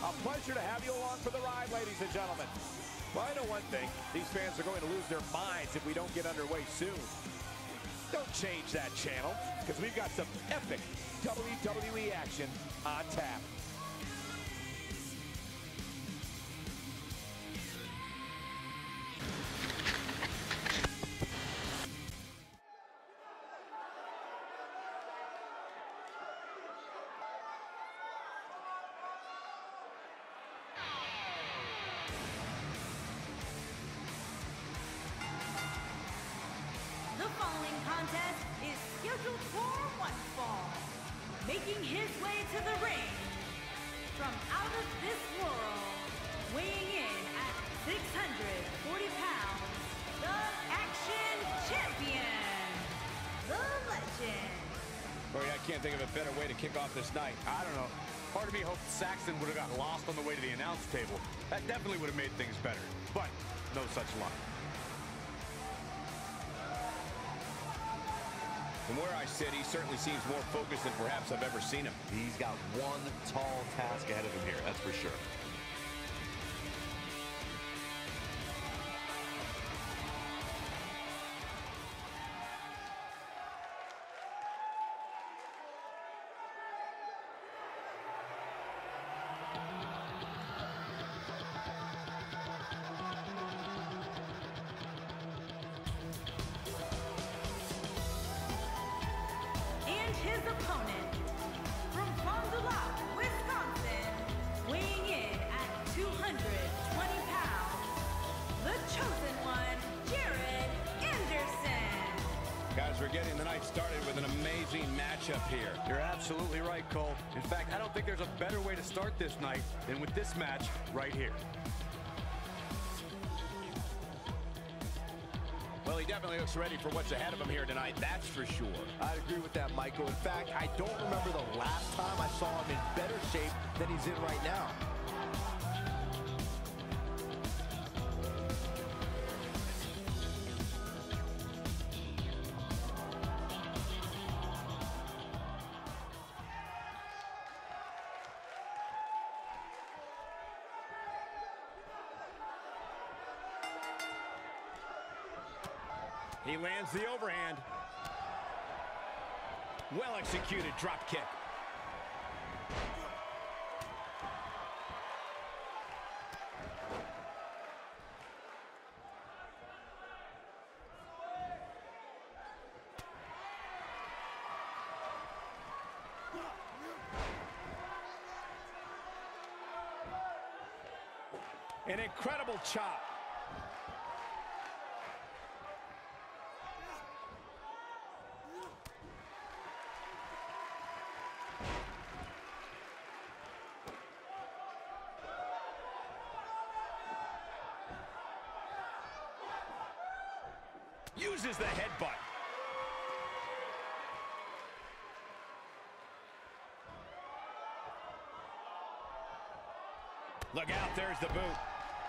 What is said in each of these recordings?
A pleasure to have you along for the ride, ladies and gentlemen. Well, I know one thing. These fans are going to lose their minds if we don't get underway soon. Don't change that channel, because we've got some epic WWE action on tap. The following contest is scheduled for one fall. Making his way to the ring from out of this world, weighing in at 640 pounds, the Action Champion, the Legend. Boy, I can't think of a better way to kick off this night. I don't know. Part of me hoped Saxton would have got lost on the way to the announce table. That definitely would have made things better. But no such luck. From where I sit, he certainly seems more focused than perhaps I've ever seen him. He's got one tall task ahead of him here, that's for sure. His opponent from Fond du Lac, Wisconsin, weighing in at 220 pounds, the chosen one, Jared Anderson. Guys, we're getting the night started with an amazing matchup here. You're absolutely right, Cole. In fact, I don't think there's a better way to start this night than with this match right here. Well, he definitely looks ready for what's ahead of him here tonight, that's for sure. I'd agree with that, Michael. In fact, I don't remember the last time I saw him in better shape than he's in right now. He lands the overhand. Well executed drop kick. An incredible chop. Uses the headbutt. Look out, there's the boot.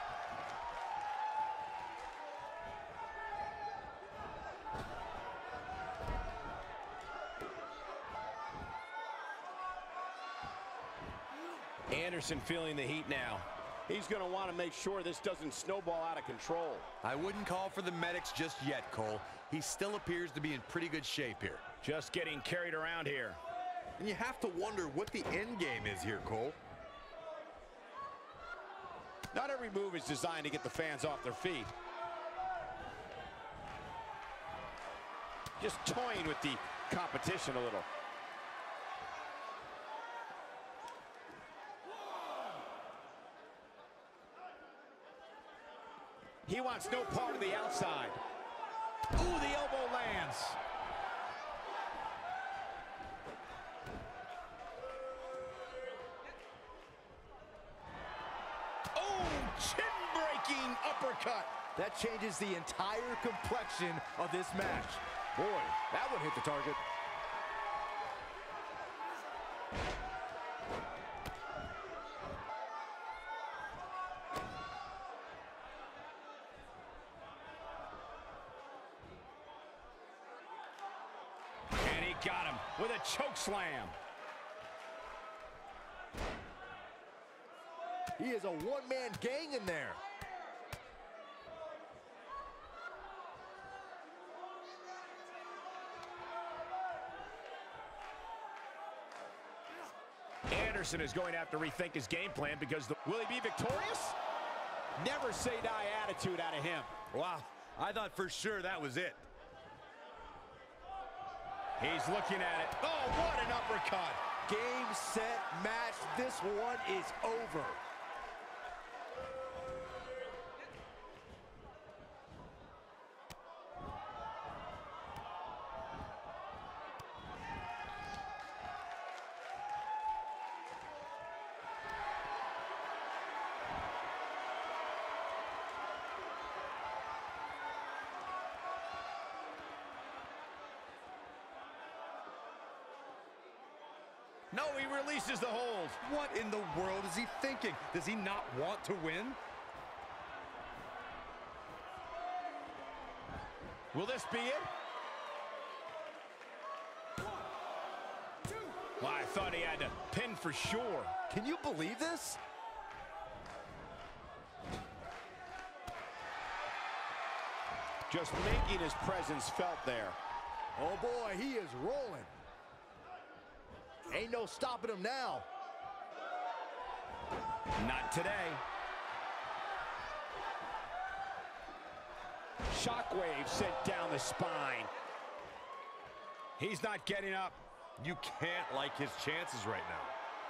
Anderson feeling the heat now. He's going to want to make sure this doesn't snowball out of control. I wouldn't call for the medics just yet, Cole. He still appears to be in pretty good shape here. Just getting carried around here. And you have to wonder what the end game is here, Cole. Not every move is designed to get the fans off their feet. Just toying with the competition a little. He wants no part of the outside. Ooh, the elbow lands. Oh, chin-breaking uppercut. That changes the entire complexion of this match. Boy, that one hit the target. Got him with a choke slam. He is a one-man gang in there. Anderson is going to have to rethink his game plan because will he be victorious? Never say die attitude out of him. Wow, I thought for sure that was it. He's looking at it. Oh, what an uppercut. Game, set, match. This one is over. No, he releases the hold. What in the world is he thinking? Does he not want to win? Will this be it? Well, I thought he had to pin for sure. Can you believe this? Just making his presence felt there. Oh boy, he is rolling. Ain't no stopping him now. Not today. Shockwave sent down the spine. He's not getting up. You can't like his chances right now.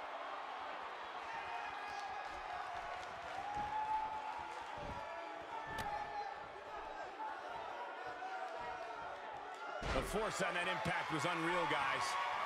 The force on that impact was unreal, guys.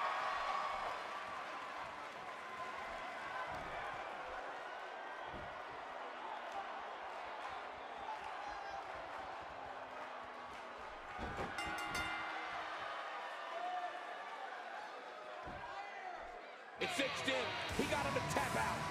It's cinched in. He got him to tap out.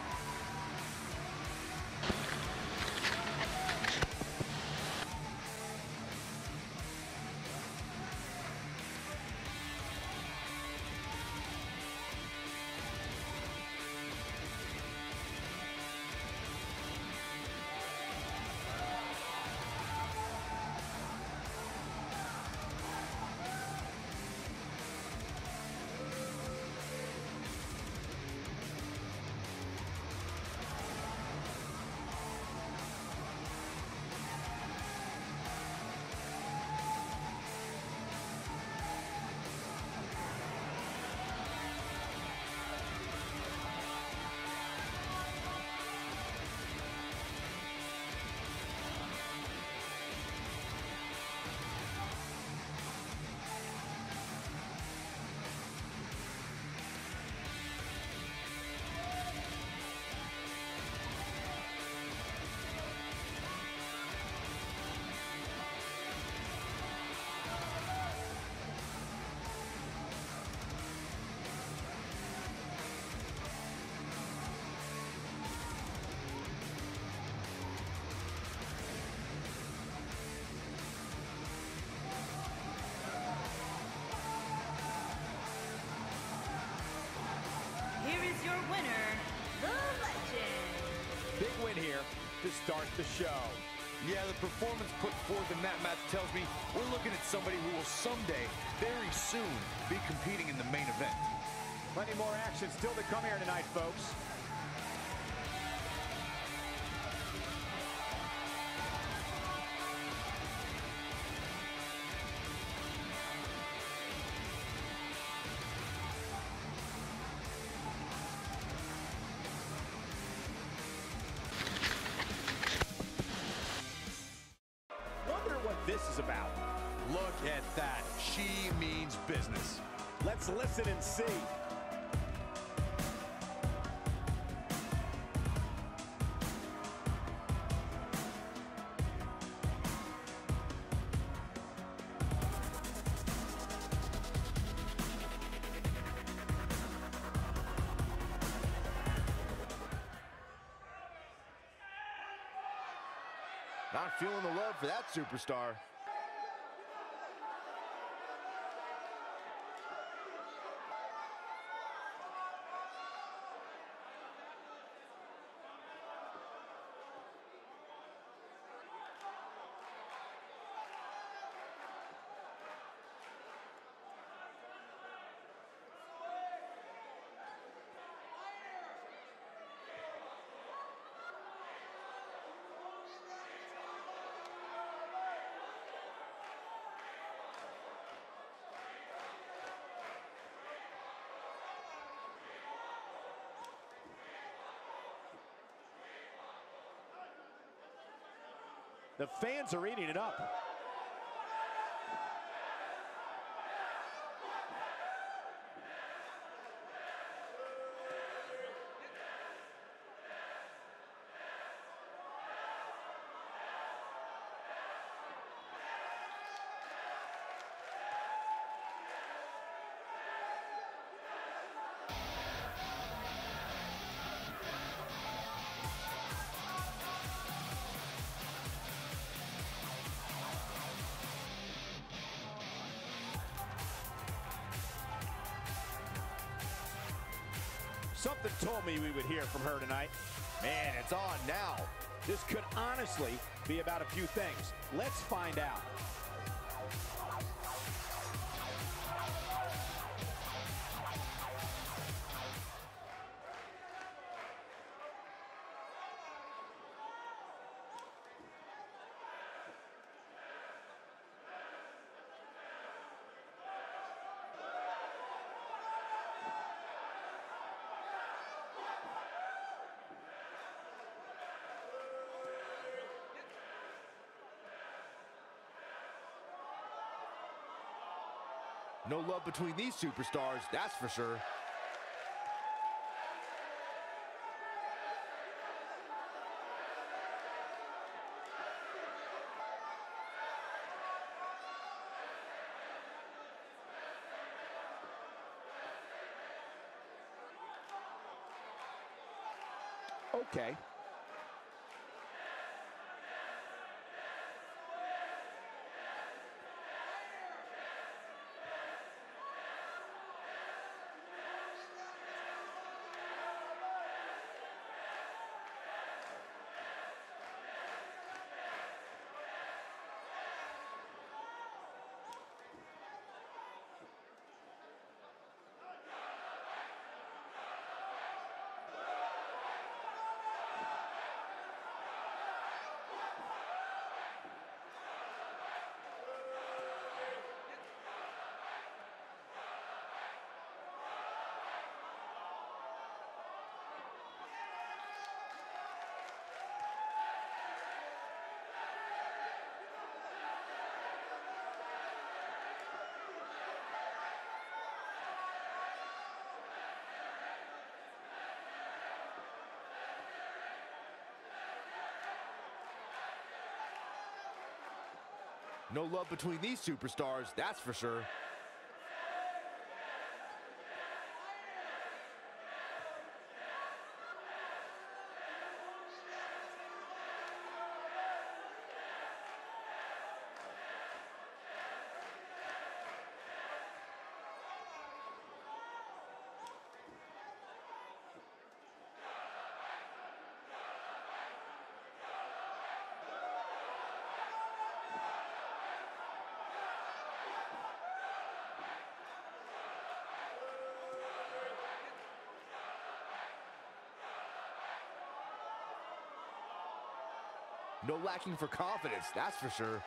Your winner, the Legend. Big win here to start the show. Yeah, the performance put forth in that match tells me we're looking at somebody who will someday, very soon, be competing in the main event. Plenty more action still to come here tonight, folks. This is about. Look at that. She means business. Let's listen and see. Not feeling the love for that superstar. The fans are eating it up. Something told me we would hear from her tonight. Man, it's on now. This could honestly be about a few things. Let's find out. No love between these superstars, that's for sure. Okay. No love between these superstars, that's for sure. No lacking for confidence, that's for sure.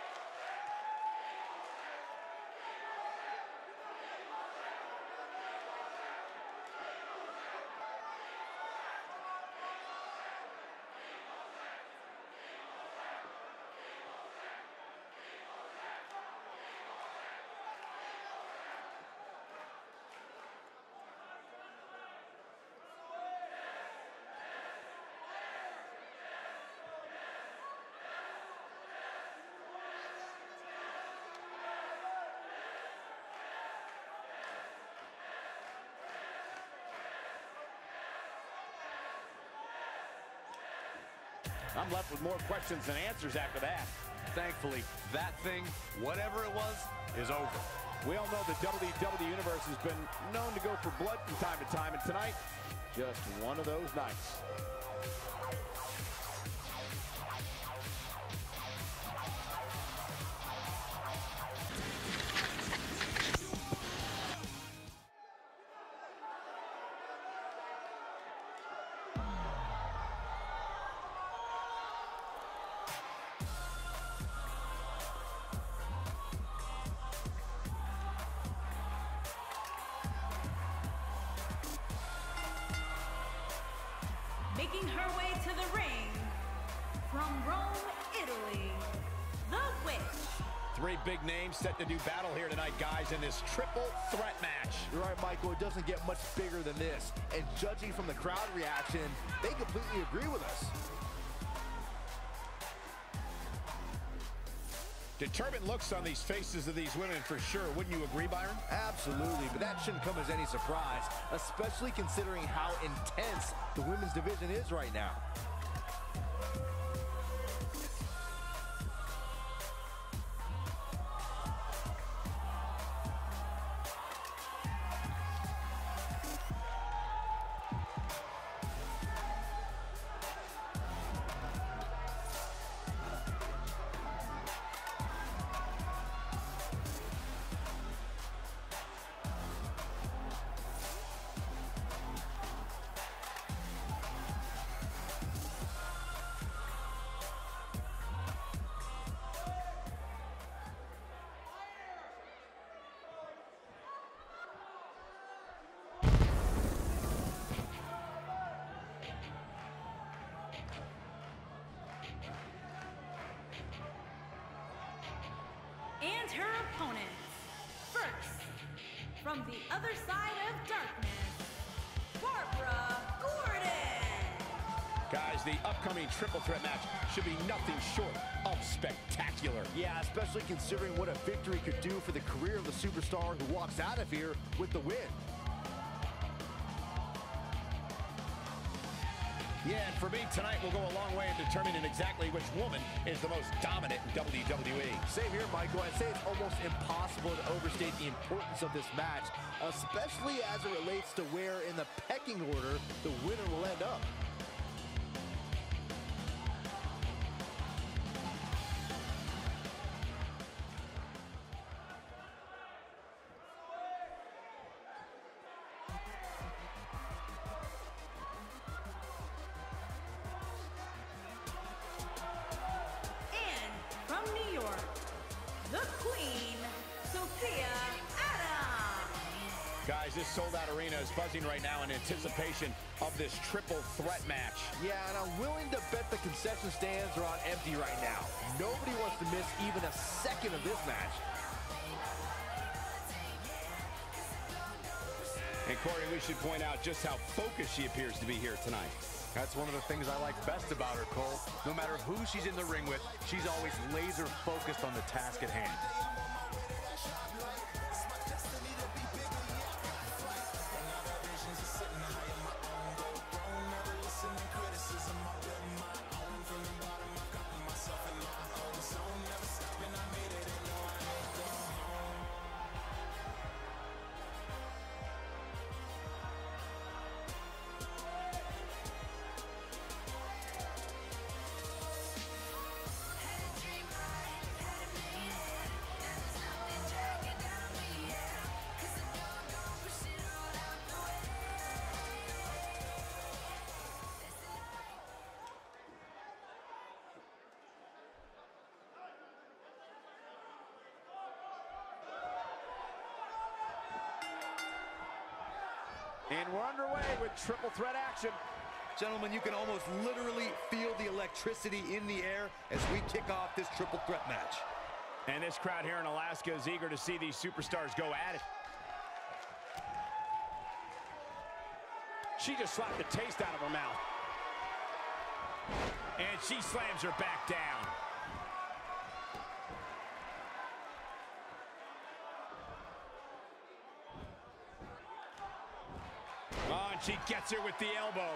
I'm left with more questions than answers after that. Thankfully, that thing, whatever it was, is over. We all know the WWE Universe has been known to go for blood from time to time, and tonight, just one of those nights. Making her way to the ring, from Rome, Italy, The Witch. Three big names set to do battle here tonight, guys, in this triple threat match. You're right, Michael. It doesn't get much bigger than this. And judging from the crowd reaction, they completely agree with us. Determined looks on these faces of these women for sure. Wouldn't you agree, Byron? Absolutely, but that shouldn't come as any surprise, especially considering how intense the women's division is right now. And her opponents. First, from the other side of darkness, Barbara Gordon. Guys, the upcoming triple threat match should be nothing short of spectacular. Yeah, especially considering what a victory could do for the career of the superstar who walks out of here with the win. Yeah, and for me, tonight will go a long way in determining exactly which woman is the most dominant in WWE. Same here, Michael. I'd say it's almost impossible to overstate the importance of this match, especially as it relates to where in the pecking order the winner will end up. From New York, the Queen, Sophia Adams. Guys, this sold-out arena is buzzing right now in anticipation of this triple threat match. Yeah, and I'm willing to bet the concession stands are on empty right now. Nobody wants to miss even a second of this match. And Corey, we should point out just how focused she appears to be here tonight. That's one of the things I like best about her, Cole. No matter who she's in the ring with, she's always laser focused on the task at hand. And we're underway with triple threat action. Gentlemen, you can almost literally feel the electricity in the air as we kick off this triple threat match. And this crowd here in Alaska is eager to see these superstars go at it. She just slapped the taste out of her mouth. And she slams her back down. Oh, and she gets her with the elbow.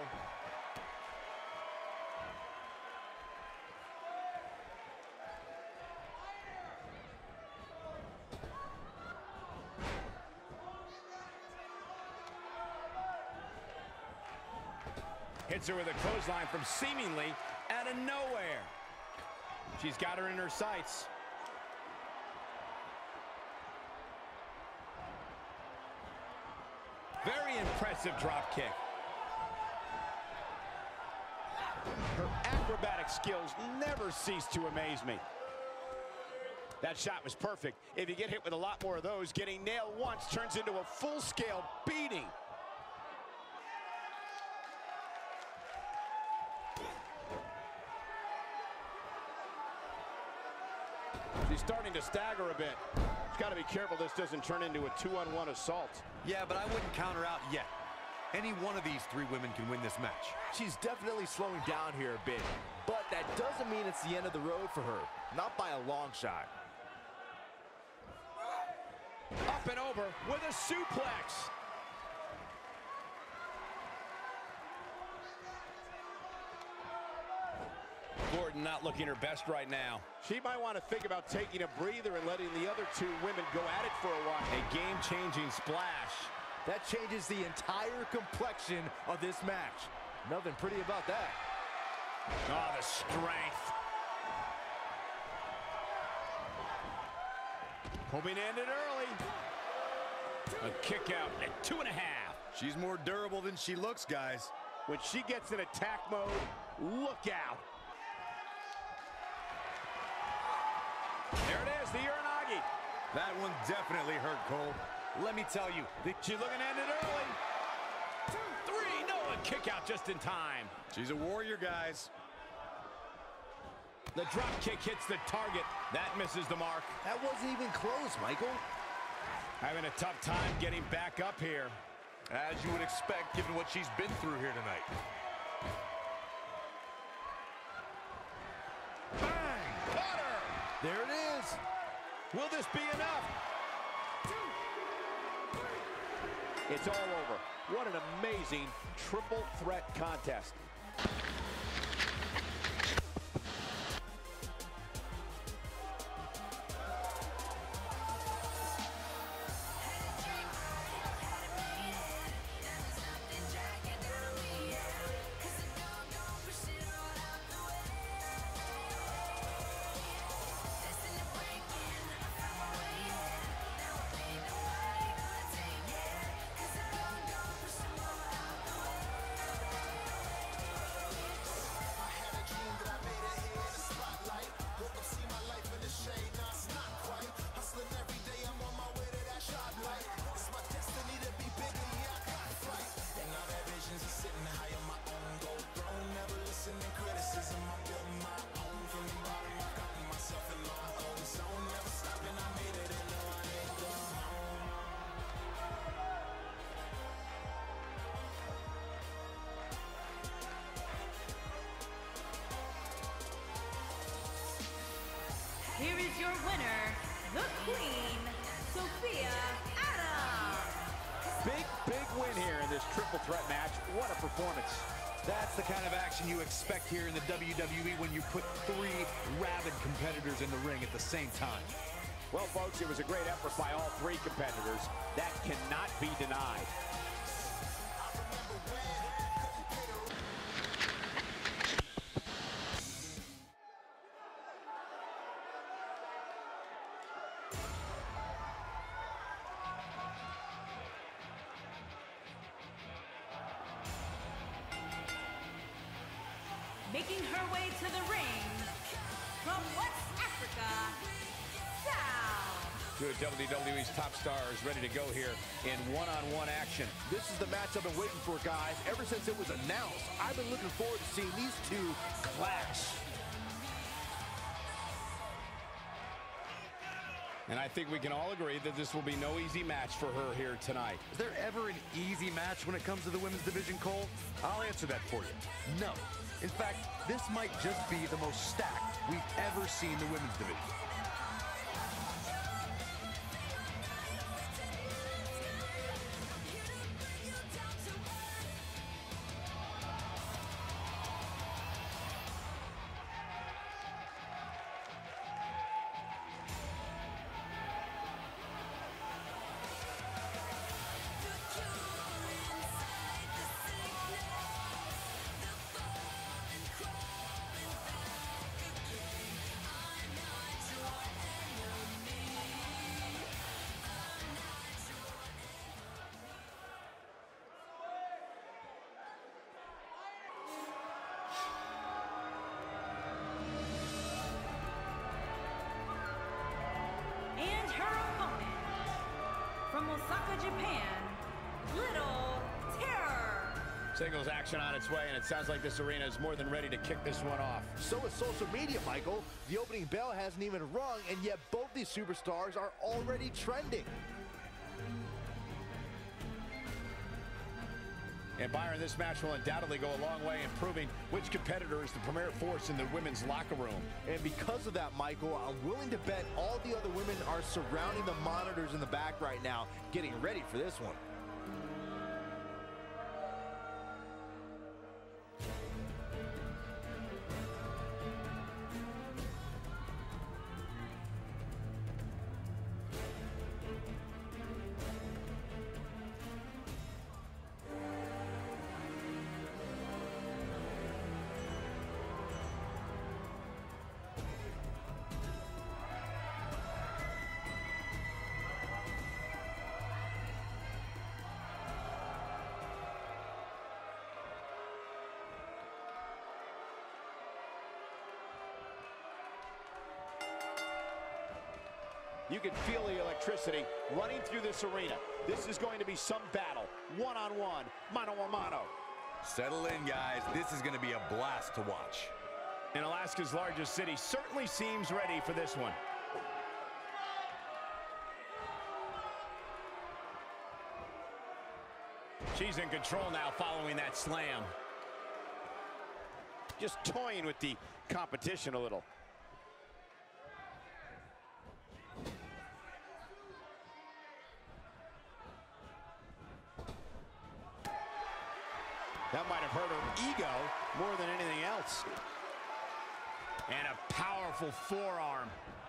Hits her with a clothesline from seemingly out of nowhere. She's got her in her sights. Very impressive drop kick. Her acrobatic skills never cease to amaze me. That shot was perfect. If you get hit with a lot more of those, getting nailed once turns into a full-scale beating. She's starting to stagger a bit. She's got to be careful this doesn't turn into a 2-on-1 assault. Yeah, but I wouldn't count her out yet. Any one of these three women can win this match. She's definitely slowing down here a bit, but that doesn't mean it's the end of the road for her. Not by a long shot. Up and over with a suplex. Gordon not looking her best right now. She might want to think about taking a breather and letting the other two women go at it for a while. A game-changing splash. That changes the entire complexion of this match. Nothing pretty about that. Oh, the strength. Hoping to end it early. A kick out at 2.5. She's more durable than she looks, guys. When she gets in attack mode, look out. There it is, the Uranagi. That one definitely hurt, Cole. Let me tell you. She's looking to end it early. 2, 3, no, a kick out just in time. She's a warrior, guys. The drop kick hits the target. That misses the mark. That wasn't even close, Michael. Having a tough time getting back up here. As you would expect, given what she's been through here tonight. Bang! Cutter! There it is. Will this be enough? It's all over. What an amazing triple threat contest. Here is your winner, the Queen, Sophia Adams. Big win here in this triple threat match. What a performance. That's the kind of action you expect here in the WWE when you put three rabid competitors in the ring at the same time. Well, folks, it was a great effort by all three competitors. That cannot be denied. Making her way to the ring, from West Africa, Sal. Two of WWE's top stars ready to go here in one-on-one action. This is the match I've been waiting for, guys. Ever since it was announced, I've been looking forward to seeing these two clash. And I think we can all agree that this will be no easy match for her here tonight. Is there ever an easy match when it comes to the women's division, Cole? I'll answer that for you. No. In fact, this might just be the most stacked we've ever seen the women's division. From Osaka, Japan, Little Terror. Singles action on its way, and it sounds like this arena is more than ready to kick this one off. So is social media, Michael. The opening bell hasn't even rung, and yet both these superstars are already trending. And Byron, this match will undoubtedly go a long way in proving which competitor is the premier force in the women's locker room. And because of that, Michael, I'm willing to bet all the other women are surrounding the monitors in the back right now, getting ready for this one. You can feel the electricity running through this arena. This is going to be some battle, one-on-one, mano-a-mano. Settle in, guys. This is going to be a blast to watch. And Alaska's largest city certainly seems ready for this one. She's in control now following that slam. Just toying with the competition a little. That might have hurt her ego more than anything else. And a powerful forearm.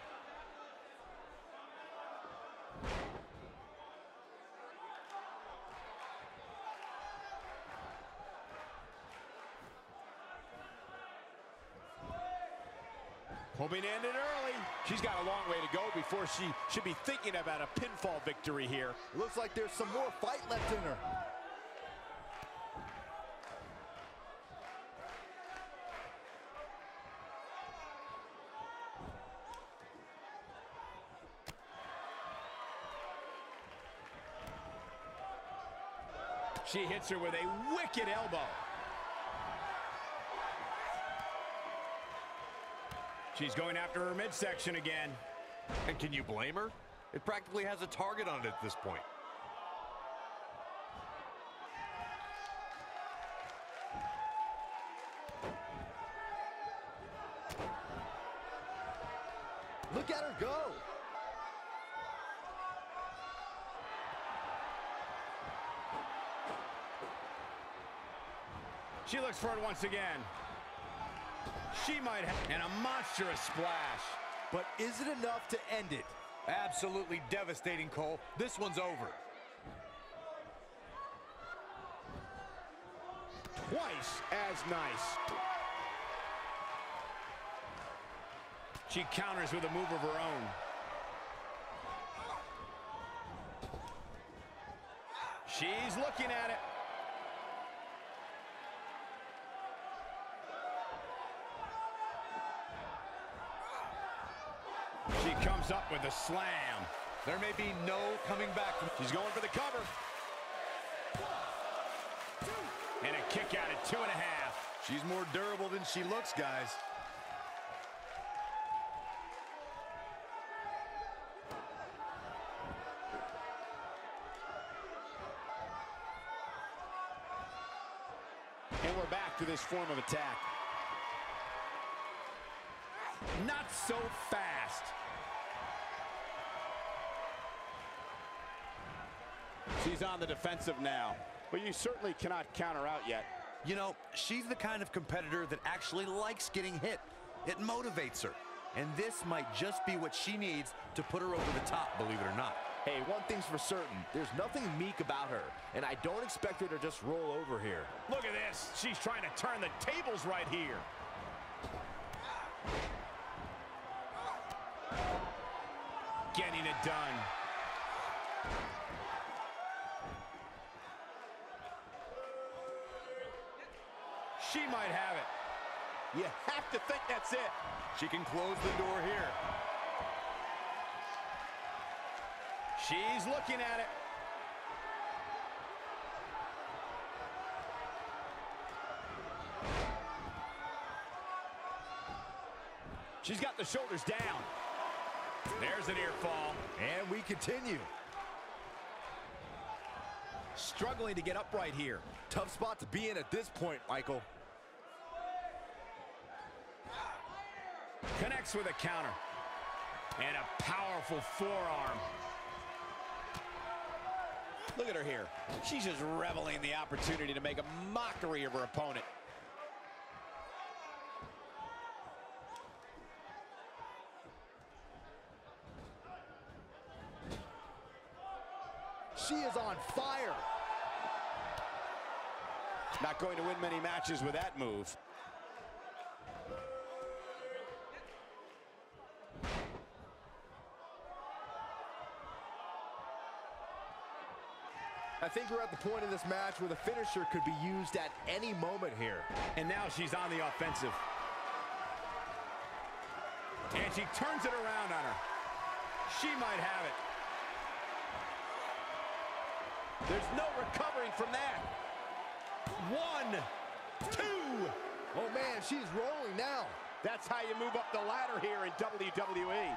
Hoping to end it early. She's got a long way to go before she should be thinking about a pinfall victory here. Looks like there's some more fight left in her. She hits her with a wicked elbow. She's going after her midsection again. And can you blame her? It practically has a target on it at this point. Look at her go. She looks for it once again. She might have, and a monstrous splash. But is it enough to end it? Absolutely devastating, Cole. This one's over. Twice as nice. She counters with a move of her own. She's looking at it. She comes up with a slam. There may be no coming back. She's going for the cover. And a kick out at 2.5. She's more durable than she looks, guys. And we're back to this form of attack. Not so fast. She's on the defensive now. But you certainly cannot counter out yet. You know, she's the kind of competitor that actually likes getting hit. It motivates her. And this might just be what she needs to put her over the top, believe it or not. Hey, one thing's for certain. There's nothing meek about her, and I don't expect her to just roll over here. Look at this. She's trying to turn the tables right here. Getting it done. She might have it. You have to think that's it. She can close the door here. She's looking at it. She's got the shoulders down. There's an ear fall. And we continue. Struggling to get upright here. Tough spot to be in at this point, Michael. Connects with a counter. And a powerful forearm. Look at her here. She's just reveling in the opportunity to make a mockery of her opponent. She is on fire. Not going to win many matches with that move. I think we're at the point in this match where the finisher could be used at any moment here. And now she's on the offensive. And she turns it around on her. She might have it. There's no recovering from that. 1, 2. Oh man, she's rolling now. That's how you move up the ladder here in WWE.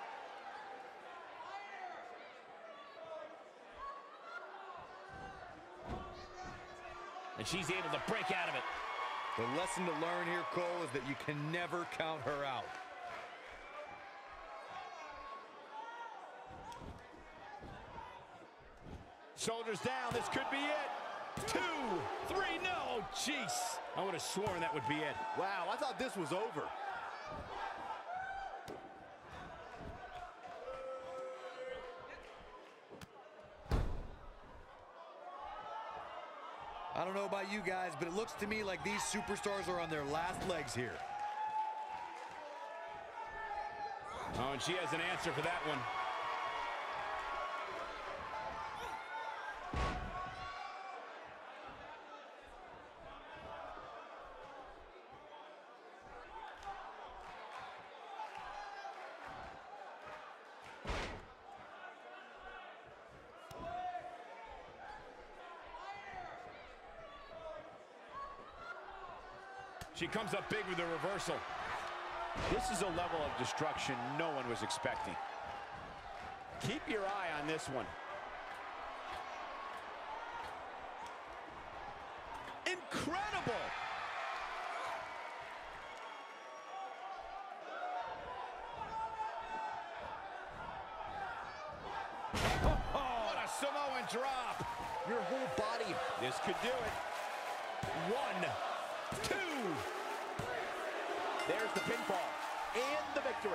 And she's able to break out of it. The lesson to learn here, Cole, is that you can never count her out. Shoulders down, this could be it. 2, 3, no, jeez. I would have sworn that would be it. Wow, I thought this was over. I don't know about you guys, but it looks to me like these superstars are on their last legs here. Oh, and she has an answer for that one. She comes up big with a reversal. This is a level of destruction no one was expecting. Keep your eye on this one. Incredible! What a Samoan drop! Your whole body. This could do it. 1, 2. There's the pinfall and the victory.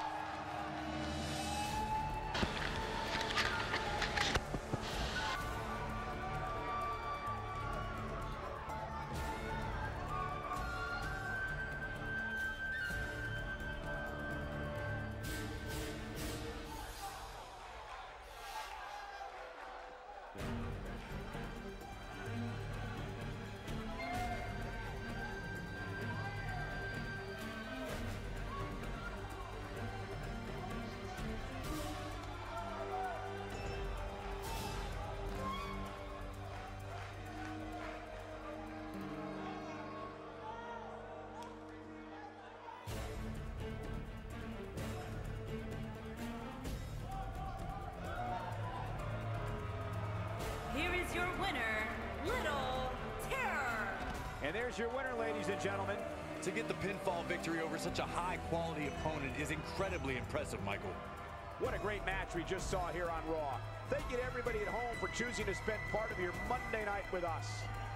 Here is your winner, Little Terror. And there's your winner, ladies and gentlemen. To get the pinfall victory over such a high-quality opponent is incredibly impressive, Michael. What a great match we just saw here on Raw. Thank you to everybody at home for choosing to spend part of your Monday night with us.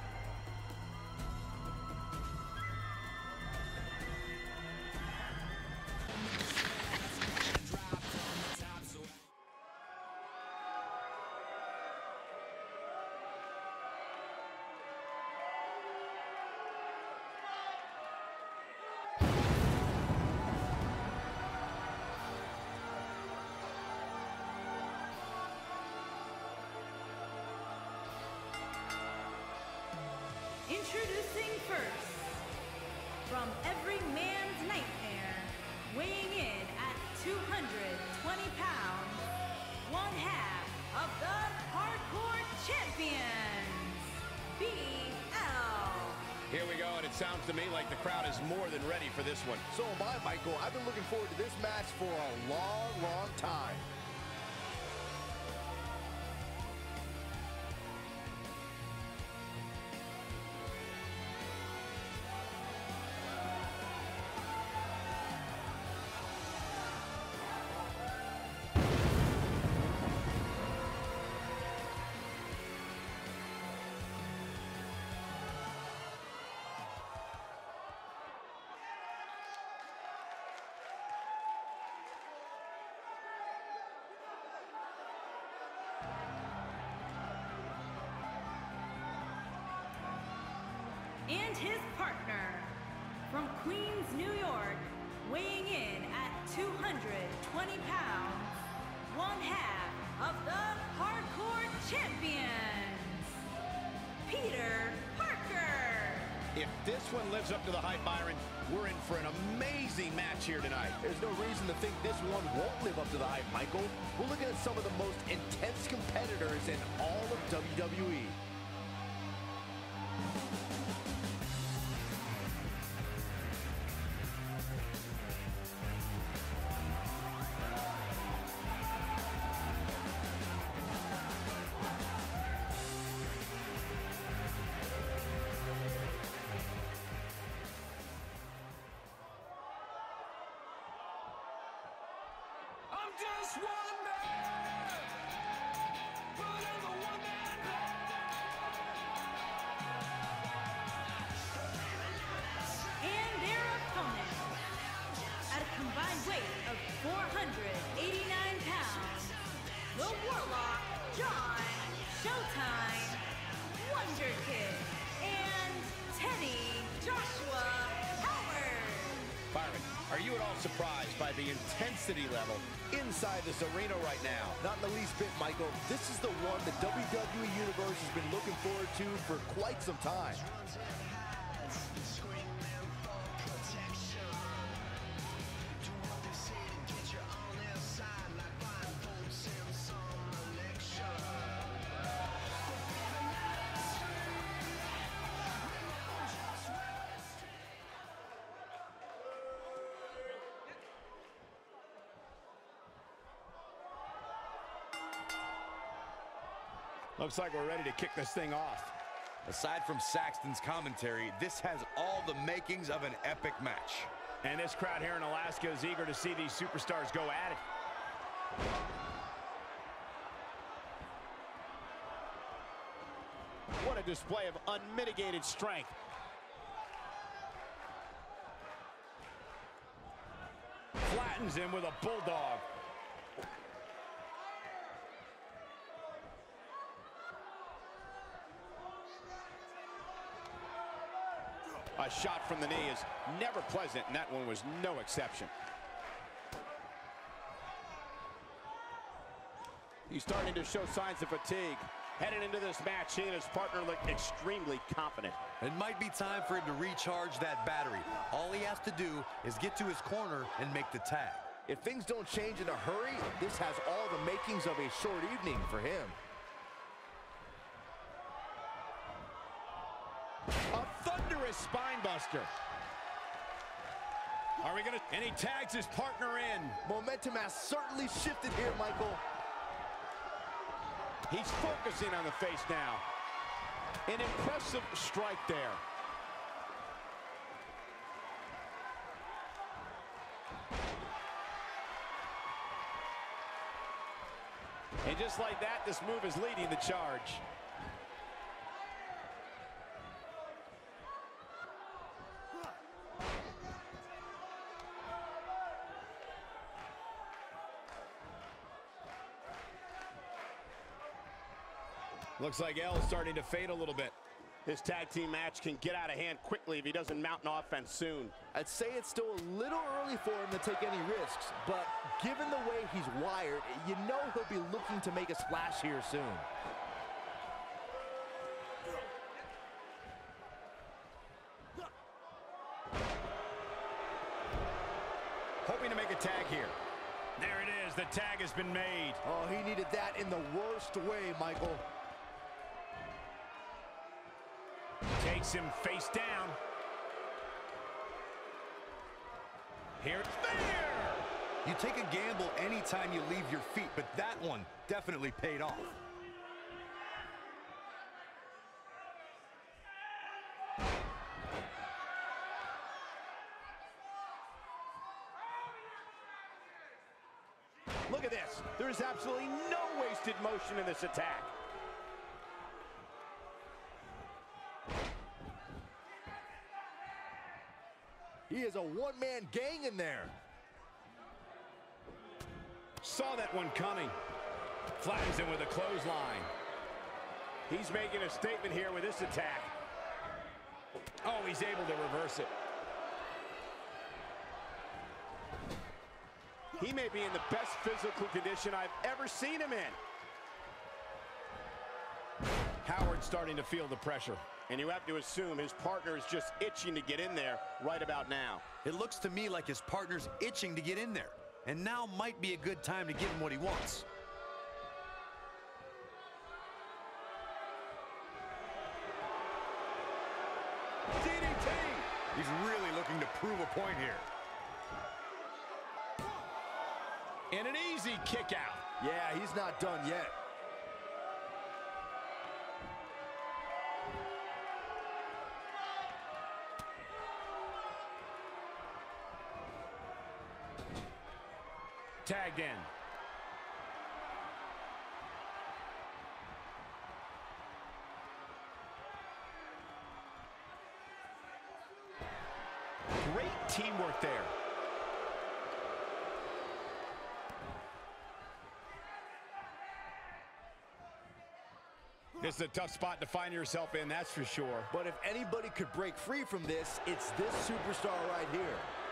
Introducing first, from every man's nightmare, weighing in at 220 pounds, one half of the Hardcore Champions, BL Here we go, and it sounds to me like the crowd is more than ready for this one. So am I, Michael. I've been looking forward to this match for a long, long time. And his partner, from Queens, New York, weighing in at 220 pounds, one half of the Hardcore Champions, Peter Parker. If this one lives up to the hype, Byron, we're in for an amazing match here tonight. There's no reason to think this one won't live up to the hype, Michael. We're looking at some of the most intense competitors in all of WWE. Just one man, but I'm the one man. And their opponent, at a combined weight of 489 pounds, the Warlock, John Showtime, Wonder Kid, and Teddy Joshua Howard. Byron, are you at all surprised by the intensity level inside this arena right now? Not in the least bit, Michael. This is the one the WWE Universe has been looking forward to for quite some time. Looks like we're ready to kick this thing off. Aside from Saxton's commentary, this has all the makings of an epic match. And this crowd here in Alaska is eager to see these superstars go at it. What a display of unmitigated strength. Flattens him with a bulldog. A shot from the knee is never pleasant, and that one was no exception. He's starting to show signs of fatigue. Heading into this match, he and his partner look extremely confident. It might be time for him to recharge that battery. All he has to do is get to his corner and make the tag. If things don't change in a hurry, this has all the makings of a short evening for him. A thunderous spine buster. Are we gonna... And he tags his partner in. Momentum has certainly shifted here, Michael. He's focusing on the face now. An impressive strike there. And just like that, this move is leading the charge. Looks like L is starting to fade a little bit. This tag team match can get out of hand quickly if he doesn't mount an offense soon. I'd say it's still a little early for him to take any risks, but given the way he's wired, you know he'll be looking to make a splash here soon. Hoping to make a tag here. There it is, the tag has been made. Oh, he needed that in the worst way, Michael. Takes Takes him face down. Here, there! You take a gamble anytime you leave your feet, but that one definitely paid off. Look at this. There is absolutely no wasted motion in this attack. He is a one-man gang in there. Saw that one coming. Flattens him with a clothesline. He's making a statement here with this attack. Oh, he's able to reverse it. He may be in the best physical condition I've ever seen him in. Howard's starting to feel the pressure. And you have to assume his partner is just itching to get in there right about now. It looks to me like his partner's itching to get in there. And now might be a good time to give him what he wants. DDT! He's really looking to prove a point here. And an easy kick out. Yeah, he's not done yet. Tagged in. Great teamwork there. This is a tough spot to find yourself in, that's for sure. But if anybody could break free from this, it's this superstar right here.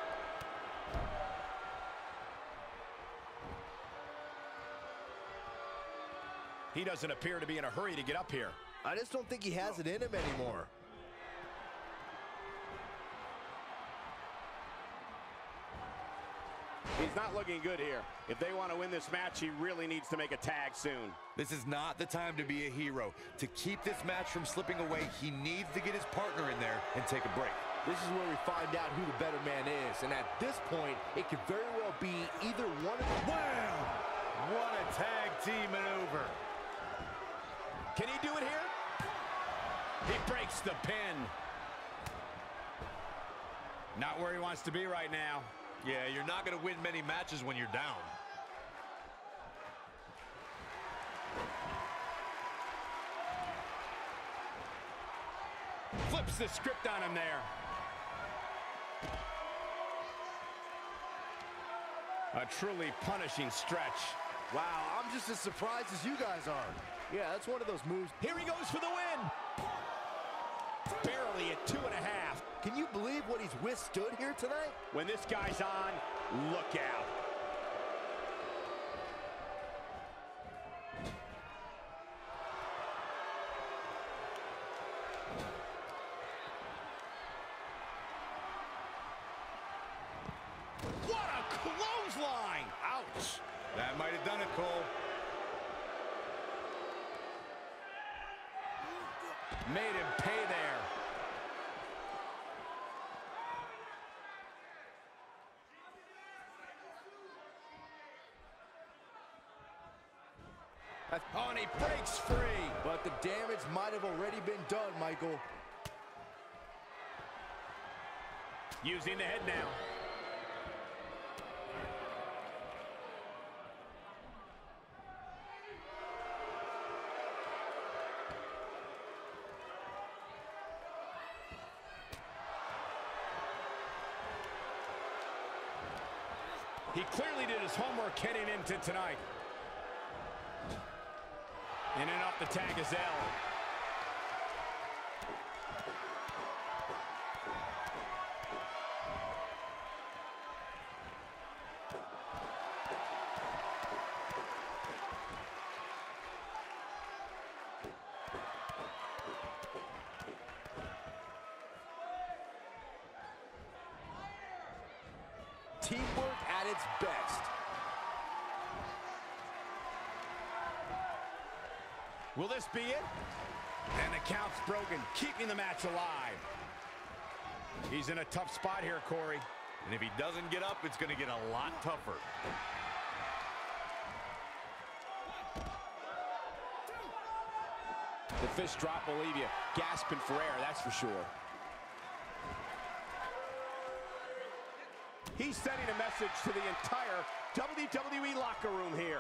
He doesn't appear to be in a hurry to get up here. I just don't think he has it in him anymore. He's not looking good here. If they want to win this match, he really needs to make a tag soon. This is not the time to be a hero. To keep this match from slipping away, he needs to get his partner in there and take a break. This is where we find out who the better man is. And at this point, it could very well be either one of them. Wow! What a tag team maneuver. Can he do it here? He breaks the pin. Not where he wants to be right now. Yeah, you're not going to win many matches when you're down. Flips the script on him there. A truly punishing stretch. Wow, I'm just as surprised as you guys are. Yeah, that's one of those moves. Here he goes for the win. Barely at 2.5. Can you believe what he's withstood here tonight? When this guy's on, look out. What a clothesline! Ouch! That might have done it, Cole. Made him pay there. Oh, and he breaks free. But the damage might have already been done, Michael. Using the head now. He clearly did his homework heading into tonight. In and off the tag is L. Teamwork at its best. Will this be it? And the count's broken, keeping the match alive. He's in a tough spot here, Corey. And if he doesn't get up, it's going to get a lot tougher. The fist drop will leave you gasping for air, that's for sure. He's sending a message to the entire WWE locker room here.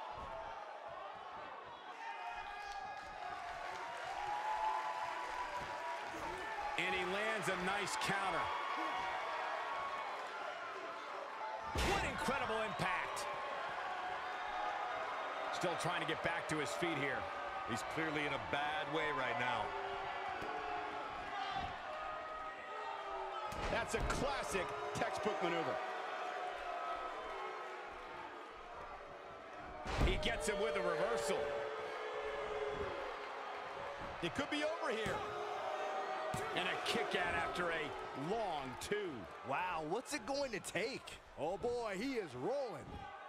And he lands a nice counter. What incredible impact. Still trying to get back to his feet here. He's clearly in a bad way right now. That's a classic textbook maneuver. He gets him with a reversal. It could be over here. And a kick out after a long two. Wow, what's it going to take? Oh boy, he is rolling.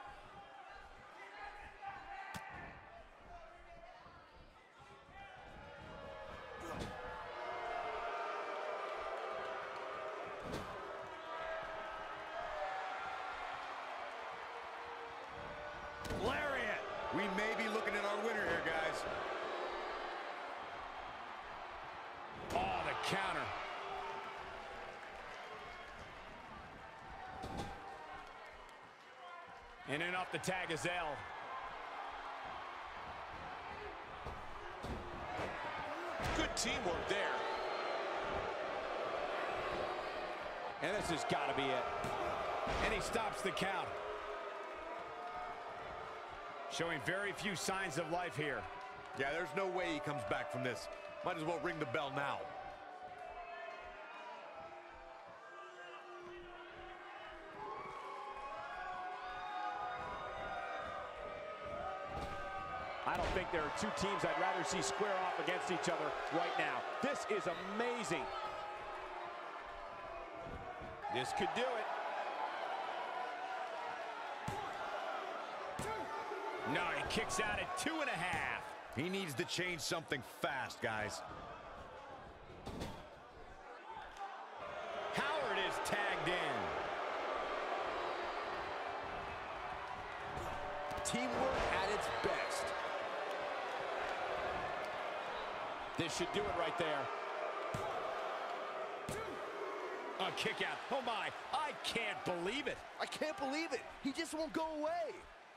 Lariat. We may be looking at our winner here, guys. Oh, the counter. And in off the tag is L. Good teamwork there. And this has got to be it. And he stops the count. Showing very few signs of life here. Yeah, there's no way he comes back from this. Might as well ring the bell now. I don't think there are two teams I'd rather see square off against each other right now. This is amazing. This could do it. No, he kicks out at 2.5. He needs to change something fast, guys. Howard is tagged in. Teamwork at its best. This should do it right there. A kick out. Oh my, I can't believe it. I can't believe it. He just won't go away.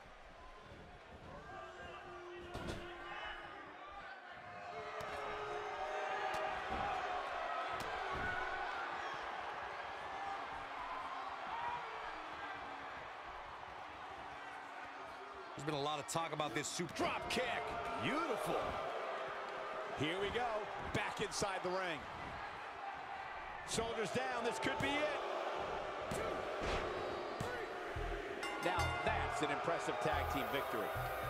There's been a lot of talk about this super Drop kick. Beautiful. Here we go. Back inside the ring. Shoulders down. This could be it. Now that's an impressive tag team victory.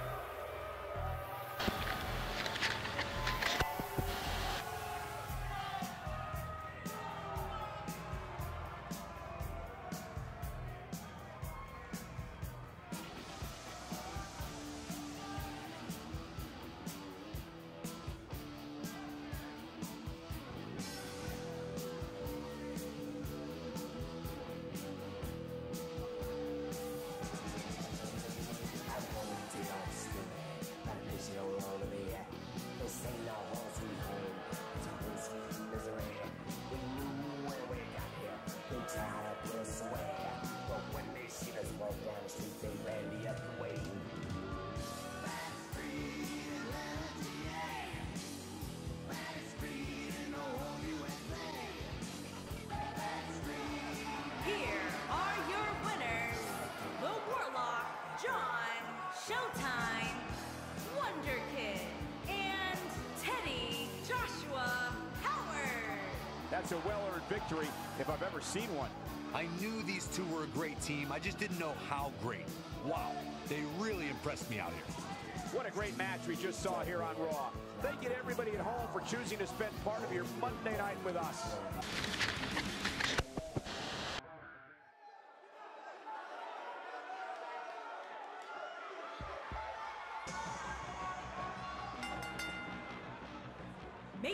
Here are your winners, the Warlock, John, Showtime, Wonder Kid, and Teddy Joshua Howard. That's a well-earned victory if I've ever seen one. I knew these two were a great team. I just didn't know how great. Wow, they really impressed me out here. What a great match we just saw here on Raw. Thank you to everybody at home for choosing to spend part of your Monday night with us.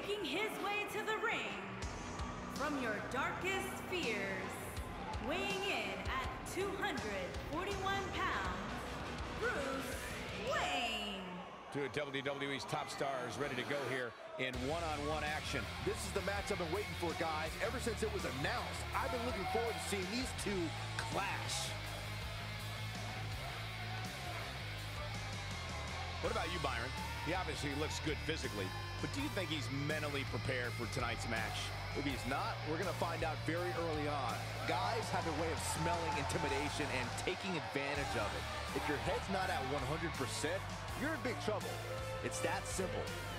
Making his way to the ring, from your darkest fears, weighing in at 241 pounds, Bruce Wayne. Two of WWE's top stars ready to go here in one-on-one action. This is the match I've been waiting for, guys. Ever since it was announced, I've been looking forward to seeing these two clash. What about you, Byron? He obviously looks good physically, but do you think he's mentally prepared for tonight's match? If he's not, we're going to find out very early on. Guys have a way of smelling intimidation and taking advantage of it. If your head's not at 100%, you're in big trouble. It's that simple.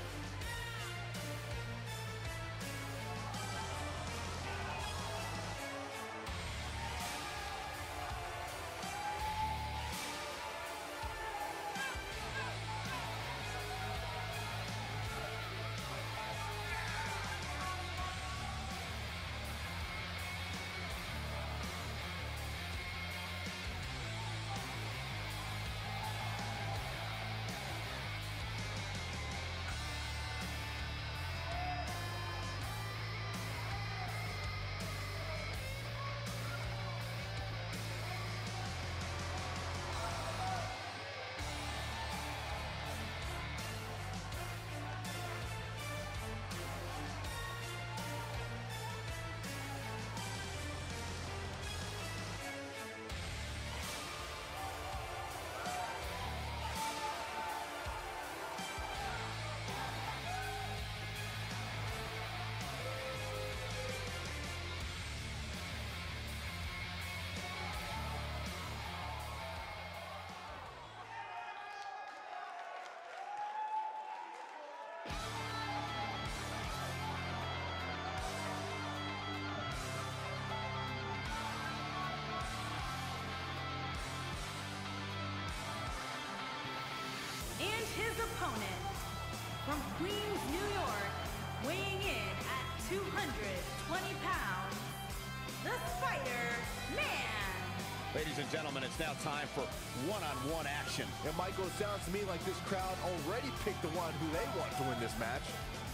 His opponent, from Queens, New York, weighing in at 220 pounds, the Spider-Man. Ladies and gentlemen, it's now time for one-on-one action. And Michael, it sounds to me like this crowd already picked the one who they want to win this match.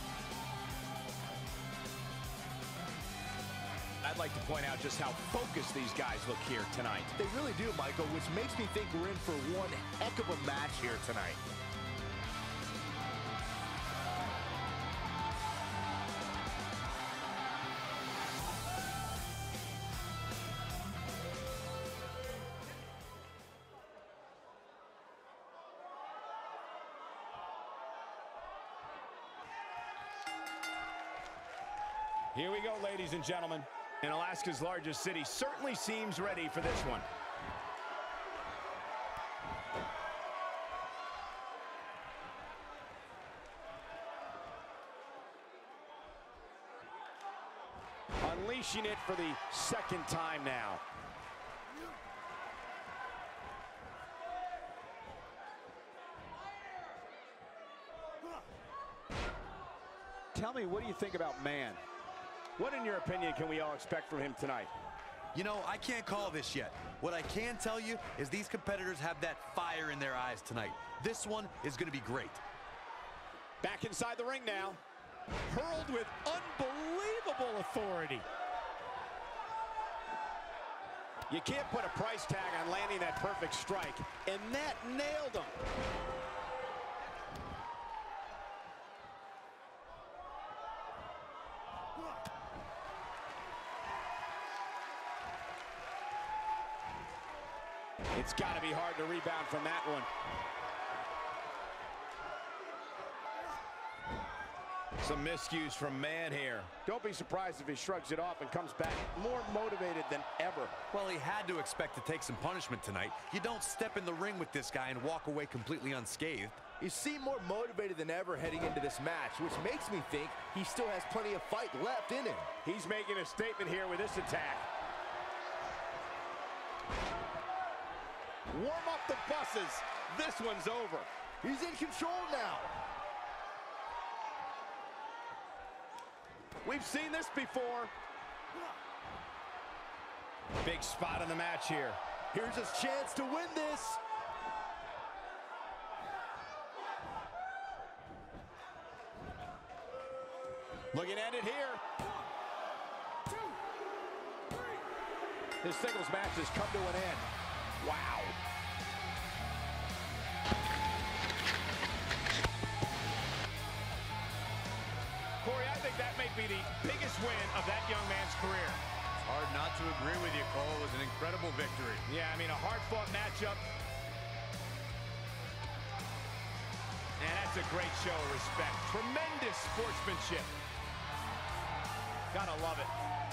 I'd like to point out just how focused these guys look here tonight. They really do, Michael, which makes me think we're in for one heck of a match here tonight. Here we go, ladies and gentlemen. And Alaska's largest city certainly seems ready for this one. Unleashing it for the second time now. Tell me, what do you think about Man? What, in your opinion, can we all expect from him tonight? You know, I can't call this yet. What I can tell you is these competitors have that fire in their eyes tonight. This one is going to be great. Back inside the ring now. Hurled with unbelievable authority. You can't put a price tag on landing that perfect strike, and that nailed him. It's got to be hard to rebound from that one. Some miscues from Man here. Don't be surprised if he shrugs it off and comes back more motivated than ever. Well, he had to expect to take some punishment tonight. You don't step in the ring with this guy and walk away completely unscathed. He seemed more motivated than ever heading into this match, which makes me think he still has plenty of fight left in him. He's making a statement here with this attack. Warm up the buses. This one's over. He's in control now. We've seen this before. Big spot in the match here. Here's his chance to win this. Looking at it here. 1, 2, 3. This singles match has come to an end. Wow. Corey, I think that may be the biggest win of that young man's career. It's hard not to agree with you, Cole. It was an incredible victory. Yeah, I mean, a hard-fought matchup. And that's a great show of respect. Tremendous sportsmanship. Gotta love it.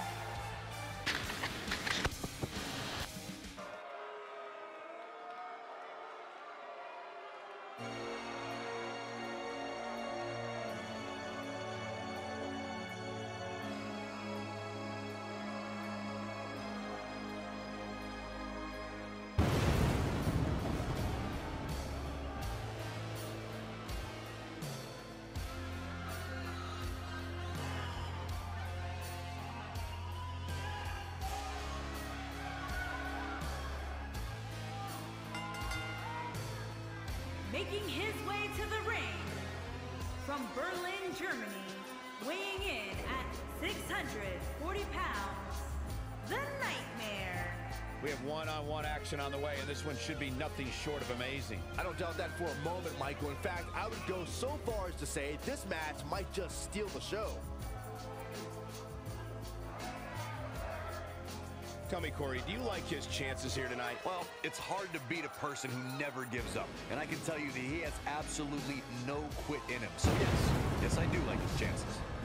Making his way to the ring from Berlin, Germany, weighing in at 640 pounds, the Nightmare. We have one-on-one action on the way, and this one should be nothing short of amazing. I don't doubt that for a moment, Michael. In fact, I would go so far as to say this match might just steal the show. Tell me, Corey, do you like his chances here tonight? Well, it's hard to beat a person who never gives up. And I can tell you that he has absolutely no quit in him. So yes, I do like his chances.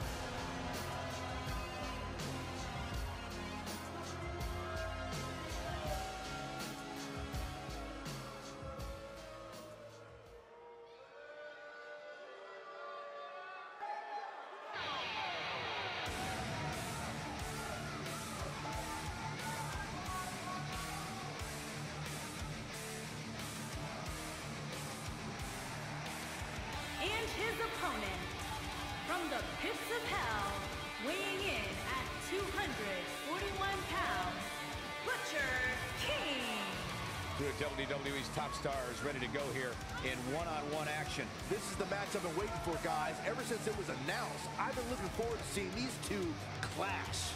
And his opponent, from the pits of hell, weighing in at 241 pounds, Butcher King. Two of WWE's top stars ready to go here in one-on-one action. This is the match I've been waiting for, guys. Ever since it was announced, I've been looking forward to seeing these two clash.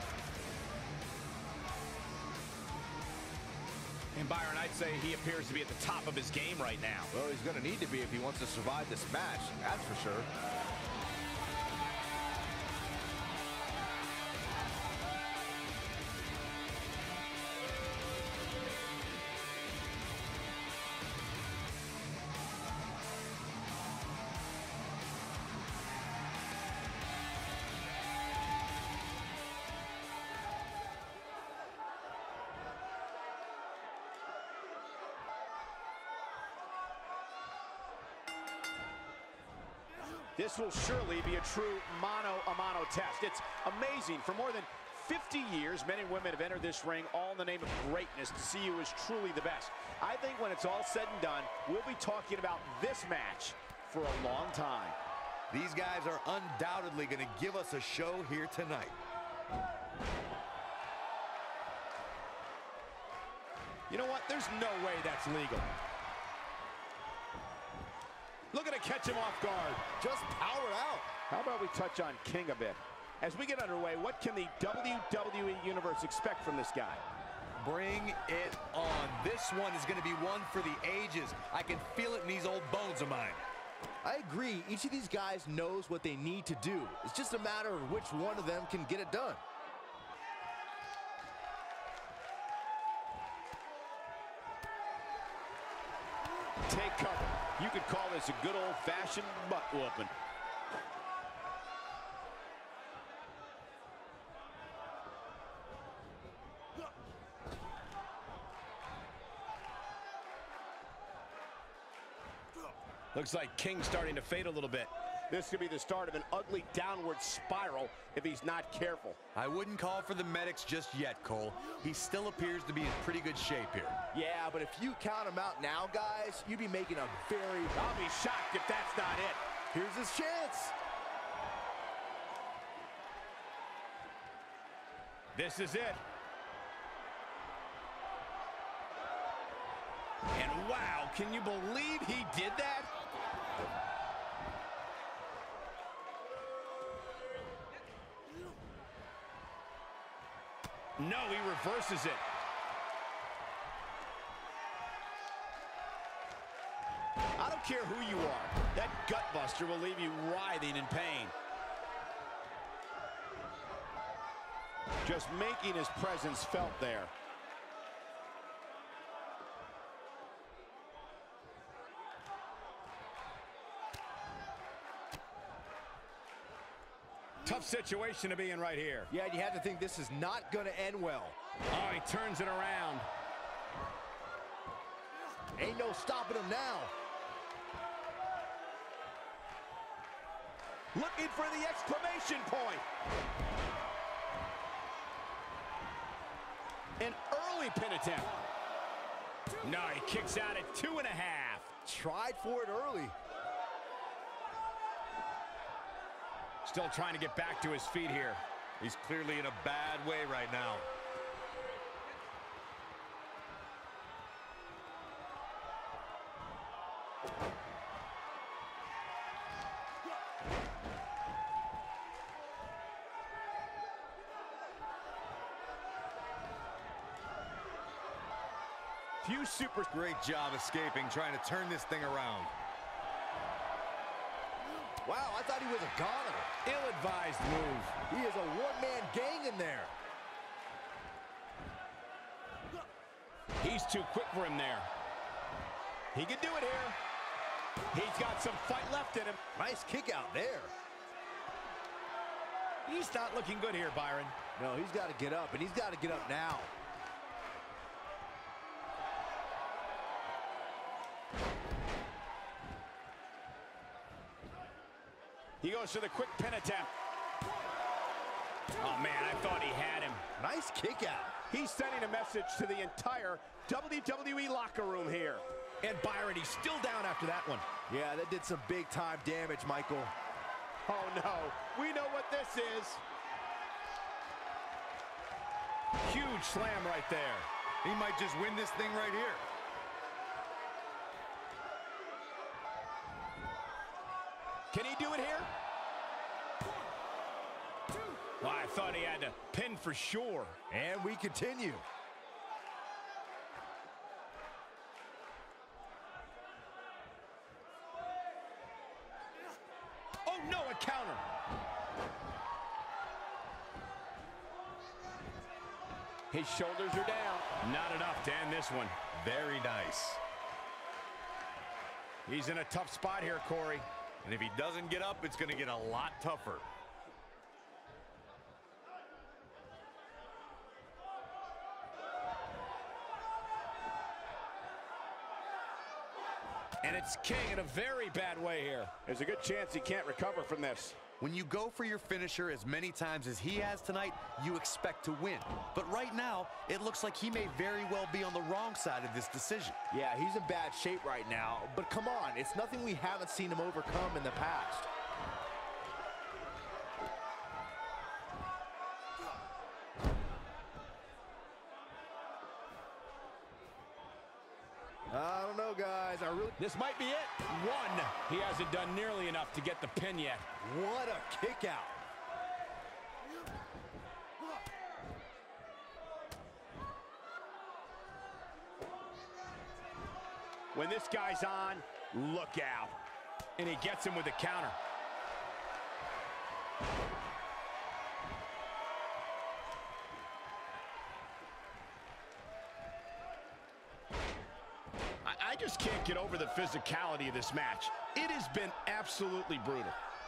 And Byron, I'd say he appears to be at the top of his game right now. Well, he's going to need to be if he wants to survive this match, that's for sure. This will surely be a true mano-a-mano test. It's amazing. For more than 50 years, men and women have entered this ring all in the name of greatness to see who is truly the best. I think when it's all said and done, we'll be talking about this match for a long time. These guys are undoubtedly going to give us a show here tonight. You know what? There's no way that's legal. Looking to catch him off guard. Just power out. How about we touch on King a bit? As we get underway, what can the WWE Universe expect from this guy? Bring it on. This one is going to be one for the ages. I can feel it in these old bones of mine. I agree. Each of these guys knows what they need to do. It's just a matter of which one of them can get it done. Take cover. You could call this a good old-fashioned butt whooping. Looks like King's starting to fade a little bit. This could be the start of an ugly downward spiral if he's not careful. I wouldn't call for the medics just yet, Cole. He still appears to be in pretty good shape here. Yeah, but if you count him out now, guys, you'd be making a very... I'll be shocked if that's not it. Here's his chance. This is it. And wow, can you believe he did that? No, he reverses it. I don't care who you are. That gut buster will leave you writhing in pain. Just making his presence felt there. Tough situation to be in right here. Yeah, you have to think this is not going to end well. Oh, he turns it around. Ain't no stopping him now. Looking for the exclamation point. An early pin attempt. No, he kicks out at 2.5. Tried for it early. Still trying to get back to his feet here. He's clearly in a bad way right now. Few super... Great job escaping, trying to turn this thing around. Wow, I thought he was a goner. Ill-advised move. He is a one-man gang in there. He's too quick for him there. He can do it here. He's got some fight left in him. Nice kick out there. He's not looking good here, Byron. No, he's got to get up, and he's got to get up now. He goes for the quick pin attempt. Oh, man, I thought he had him. Nice kick out. He's sending a message to the entire WWE locker room here. And Byron, he's still down after that one. Yeah, that did some big-time damage, Michael. Oh, no. We know what this is. Huge slam right there. He might just win this thing right here. Can he do it here? Well, I thought he had to pin for sure. And we continue. Oh, no, a counter. His shoulders are down. Not enough to end this one. Very nice. He's in a tough spot here, Corey. And if he doesn't get up, it's going to get a lot tougher. And it's King in a very bad way here. There's a good chance he can't recover from this. When you go for your finisher as many times as he has tonight, you expect to win. But right now, it looks like he may very well be on the wrong side of this decision. Yeah, he's in bad shape right now. But come on, it's nothing we haven't seen him overcome in the past. I don't know, guys. This might be it. One. He hasn't done nearly enough to get the pin yet. What a kick out. When this guy's on, look out. And he gets him with a counter. I just can't get over the physicality of this match. It has been absolutely brutal.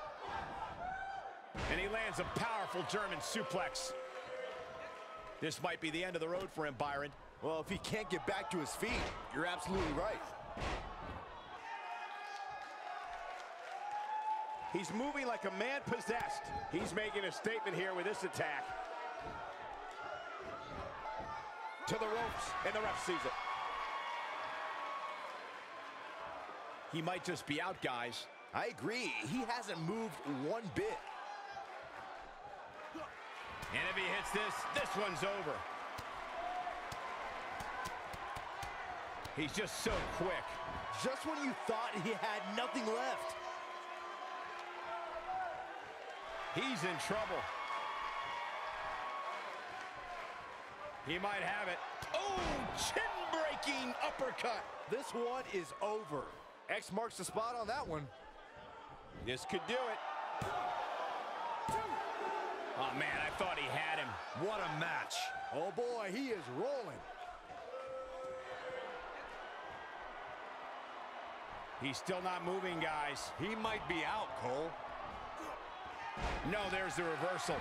And he lands a powerful German suplex. This might be the end of the road for him, Byron. Well, if he can't get back to his feet, you're absolutely right. He's moving like a man possessed. He's making a statement here with this attack. To the ropes, and the ref sees it. He might just be out, guys. I agree. He hasn't moved one bit. And if he hits this one's over. He's just so quick. Just when you thought he had nothing left. He's in trouble. He might have it. Oh, chin-breaking uppercut. This one is over. X marks the spot on that one. This could do it. Oh, man, I thought he had him. What a match. Oh, boy, he is rolling. He's still not moving, guys. He might be out, Cole. No, there's the reversal.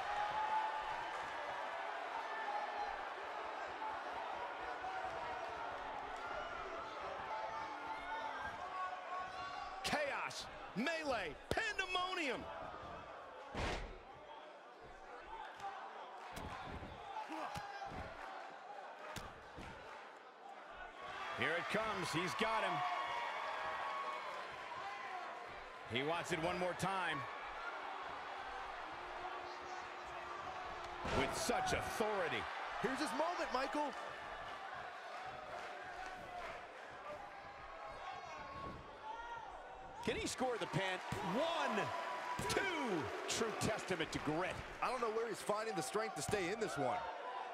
Chaos, melee, pandemonium. Here it comes. He's got him. He wants it one more time. With such authority. Here's his moment, Michael. Can he score the pin? 1, 2. True testament to grit. I don't know where he's finding the strength to stay in this one.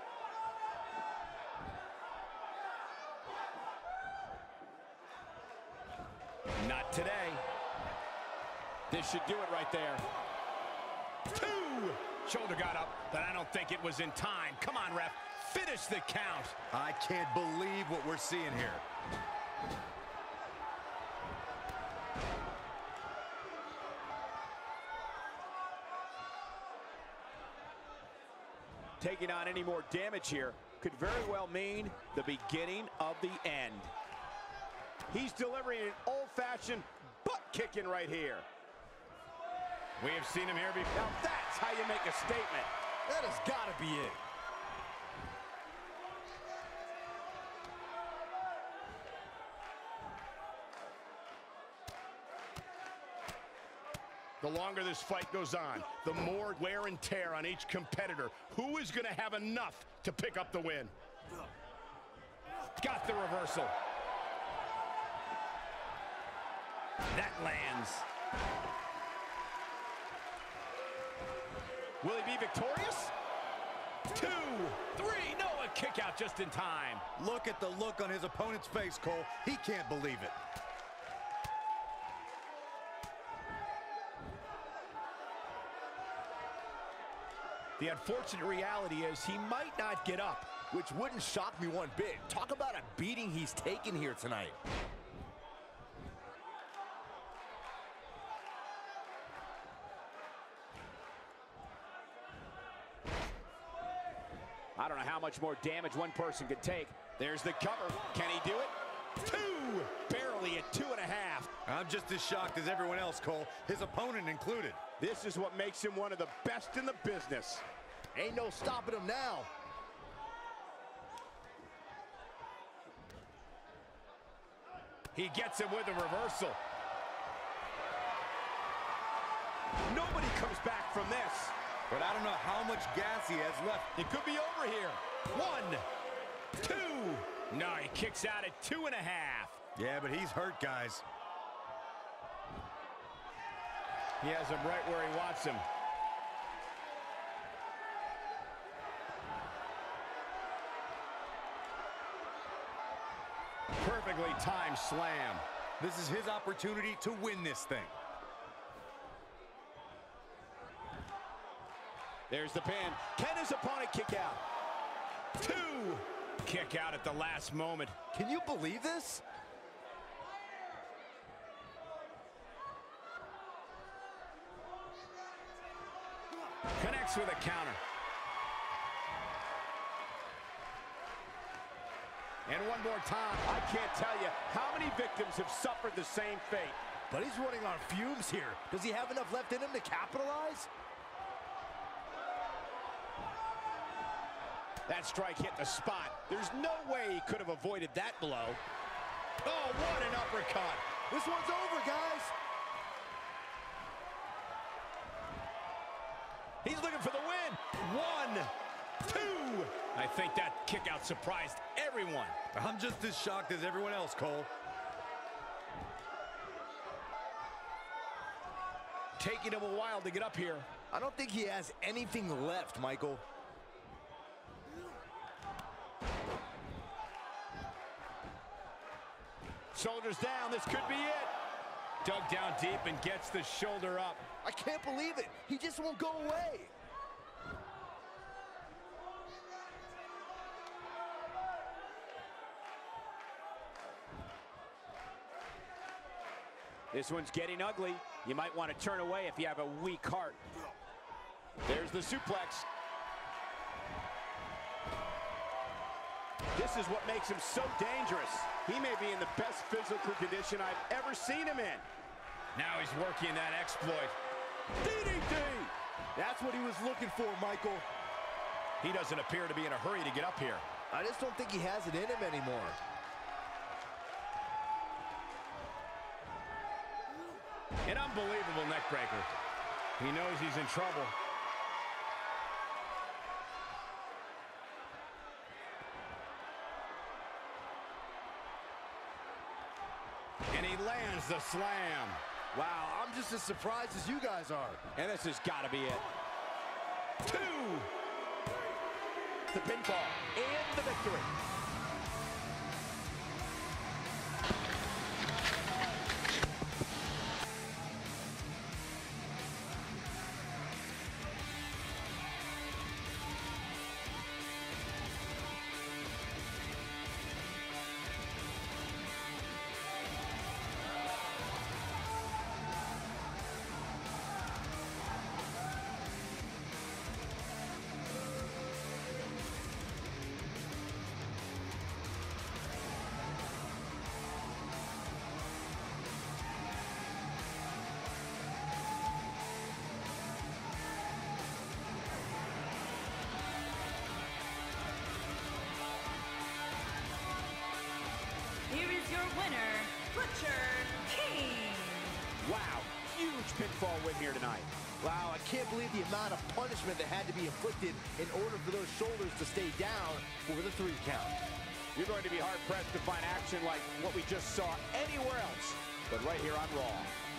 Not today. This should do it right there. 2. Shoulder got up, but I don't think it was in time. Come on, ref. Finish the count. I can't believe what we're seeing here. Taking on any more damage here could very well mean the beginning of the end. He's delivering an old-fashioned butt kicking right here. We have seen him here before. Now that's how you make a statement. That has got to be it. The longer this fight goes on, the more wear and tear on each competitor. Who is going to have enough to pick up the win? Got the reversal. That lands. Will he be victorious? 2, 3, no, a kick out just in time. Look at the look on his opponent's face, Cole. He can't believe it. The unfortunate reality is he might not get up. Which wouldn't shock me one bit. Talk about a beating he's taken here tonight. I don't know how much more damage one person could take. There's the cover. Can he do it? 2, barely at 2.5. I'm just as shocked as everyone else, Cole, his opponent included. This is what makes him one of the best in the business. Ain't no stopping him now. He gets him with a reversal. Nobody comes back from this. But I don't know how much gas he has left. It could be over here. 1, 2. No, he kicks out at 2.5. Yeah, but he's hurt, guys. He has him right where he wants him. Perfectly timed slam. This is his opportunity to win this thing. There's the pin. Can his opponent kick out? 2. Kick out at the last moment. Can you believe this? Connects with a counter. And one more time. I can't tell you how many victims have suffered the same fate. But he's running on fumes here. Does he have enough left in him to capitalize? That strike hit the spot. There's no way he could have avoided that blow. Oh, what an uppercut. This one's over, guys. He's looking for the win. 1, 2. I think that kick out surprised everyone. I'm just as shocked as everyone else, Cole. Taking him a while to get up here. I don't think he has anything left, Michael. Shoulders down. This could be it. Dug down deep and gets the shoulder up. I can't believe it. He just won't go away. This one's getting ugly. You might want to turn away if you have a weak heart. There's the suplex. This is what makes him so dangerous. He may be in the best physical condition I've ever seen him in. Now he's working that exploit. DDT! That's what he was looking for, Michael. He doesn't appear to be in a hurry to get up here. I just don't think he has it in him anymore. An unbelievable neck breaker. He knows he's in trouble. And he lands the slam. Wow, I'm just as surprised as you guys are. And this has got to be it. 2. The pinfall and the victory. Here is your winner, Butcher King. Wow, huge pinfall win here tonight. Wow, I can't believe the amount of punishment that had to be inflicted in order for those shoulders to stay down for the 3 count. You're going to be hard-pressed to find action like what we just saw anywhere else, but right here on Raw.